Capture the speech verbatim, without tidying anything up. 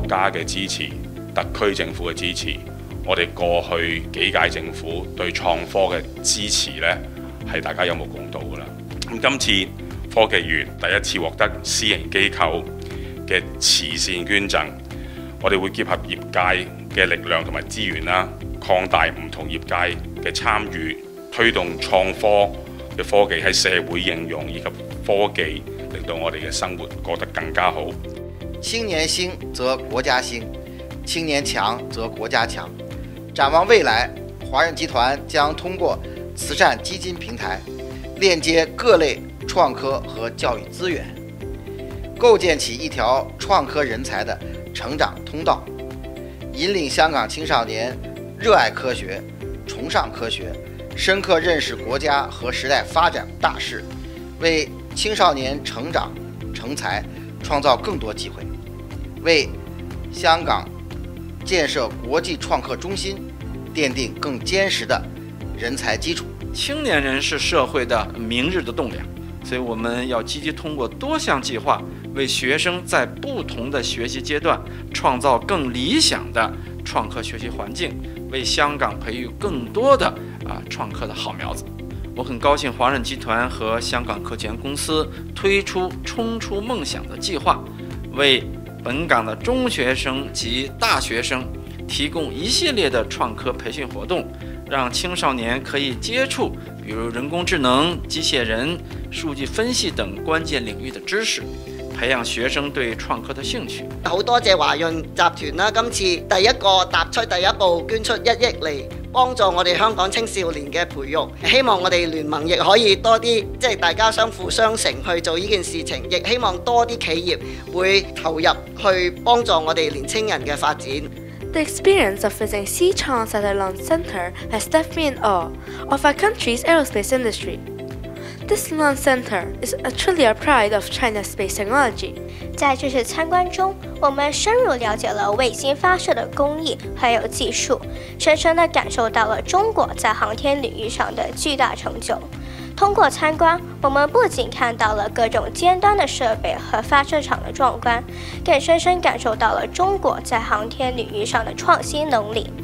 家嘅支持、特區政府嘅支持，我哋過去幾屆政府對創科嘅支持呢，係大家有目共睹㗎啦。咁今次科技園第一次獲得私營機構嘅慈善捐贈，我哋會結合業界嘅力量同埋資源啦，擴大唔同業界嘅參與，推動創科嘅科技喺社會應用以及科技，令到我哋嘅生活過得更加好。 青年興則國家興，青年強則國家強。展望未來，華潤集團將通過慈善基金平台，鏈接各類創科和教育資源，構建起一條創科人才的成長通道，引領香港青少年熱愛科學、崇尚科學，深刻認識國家和時代發展大勢，為青少年成長成才創造更多機會，為香港建設國際創客中心奠定更堅實的人才基礎。 青年人是社會的明日的棟樑，所以我們要積極通過多項計劃，為學生在不同的學習階段創造更理想的創客學習環境，為香港培育更多的啊創客的好苗子。我很高興華潤集團和香港科技園公司推出衝出夢想的計劃，為本港的中學生及大學生提供一系列的創科培訓活動，讓青少年可以接觸比如人工智能、機械人、數據分析等關鍵領域的知識，培養學生對創科的興趣。 好多謝華潤集團啦，今次第一個踏出第一步，捐出一億嚟幫助我哋香港青少年嘅培育。希望我哋聯盟亦可以多啲，即係大家相輔相成去做呢件事情。亦希望多啲企業會投入去幫助我哋年青人嘅發展。 The experience of visiting Sea Chance at the Launch Center has left me in awe of our country's aerospace industry. This launch center is truly a pride of China's space technology. 在这次参观中，我们深入了解了卫星发射的工艺还有技术，深深地感受到了中国在航天领域上的巨大成就。通过参观，我们不仅看到了各种尖端的设备和发射场的壮观，更深深感受到了中国在航天领域上的创新能力。